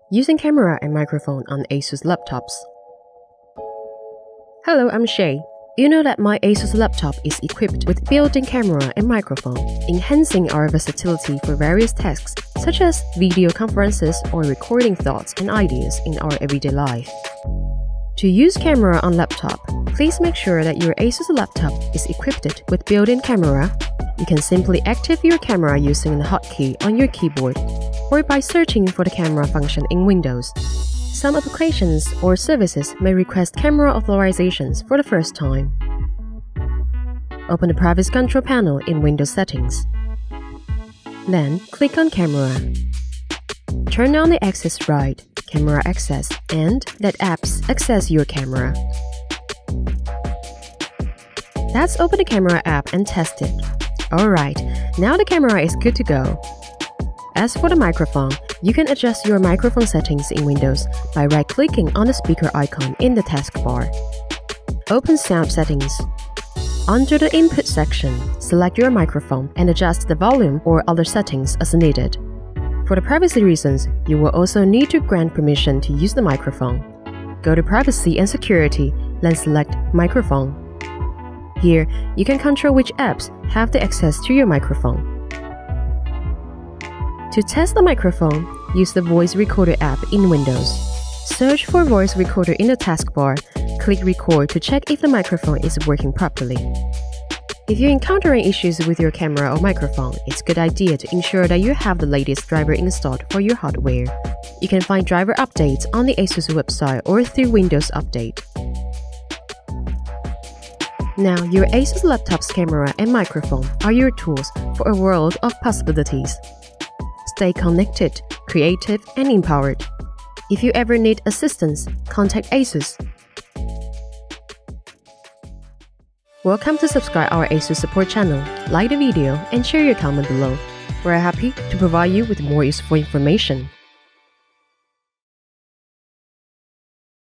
Using camera and microphone on ASUS laptops. Hello, I'm Shae. You know that my ASUS laptop is equipped with built-in camera and microphone, enhancing our versatility for various tasks such as video conferences or recording thoughts and ideas in our everyday life. To use camera on laptop, please make sure that your ASUS laptop is equipped with built-in camera. You can simply activate your camera using the hotkey on your keyboard or by searching for the camera function in Windows. Some applications or services may request camera authorizations for the first time. Open the Privacy Control panel in Windows Settings. Then, click on Camera. Turn on the Access Right, Camera Access, and let apps access your camera. Let's open the camera app and test it. Alright, now the camera is good to go. As for the microphone, you can adjust your microphone settings in Windows by right-clicking on the speaker icon in the taskbar. Open Sound Settings. Under the Input section, select your microphone and adjust the volume or other settings as needed. For the privacy reasons, you will also need to grant permission to use the microphone. Go to Privacy and Security, then select Microphone. Here, you can control which apps have the access to your microphone. To test the microphone, use the Voice Recorder app in Windows. Search for Voice Recorder in the taskbar, click Record to check if the microphone is working properly. If you're encountering issues with your camera or microphone, it's a good idea to ensure that you have the latest driver installed for your hardware. You can find driver updates on the ASUS website or through Windows Update. Now, your ASUS laptop's camera and microphone are your tools for a world of possibilities. Stay connected, creative, and empowered. If you ever need assistance, contact ASUS. Welcome to subscribe our ASUS support channel, like the video, and share your comment below. We're happy to provide you with more useful information.